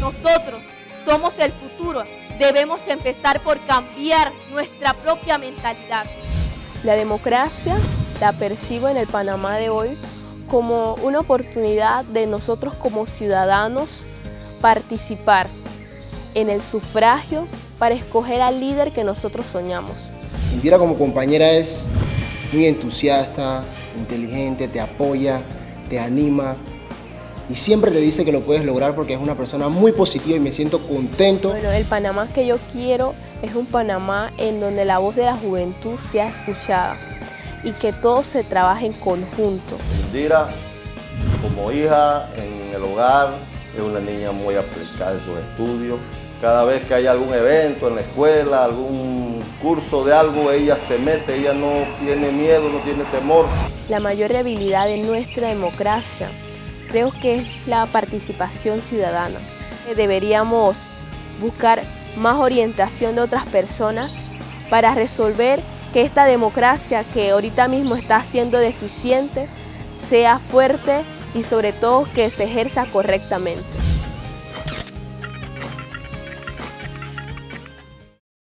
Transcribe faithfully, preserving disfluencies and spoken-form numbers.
nosotros somos el futuro. Debemos empezar por cambiar nuestra propia mentalidad. La democracia la percibo en el Panamá de hoy como una oportunidad de nosotros como ciudadanos participar en el sufragio para escoger al líder que nosotros soñamos. Indira como compañera es muy entusiasta, inteligente, te apoya, te anima y siempre te dice que lo puedes lograr porque es una persona muy positiva y me siento contento. Bueno, el Panamá que yo quiero es un Panamá en donde la voz de la juventud sea escuchada y que todo se trabaje en conjunto. Indira, como hija en el hogar, es una niña muy aplicada en sus estudios. Cada vez que hay algún evento en la escuela, algún curso de algo, ella se mete, ella no tiene miedo, no tiene temor. La mayor debilidad de nuestra democracia creo que es la participación ciudadana. Deberíamos buscar más orientación de otras personas para resolver que esta democracia que ahorita mismo está siendo deficiente sea fuerte y sobre todo que se ejerza correctamente.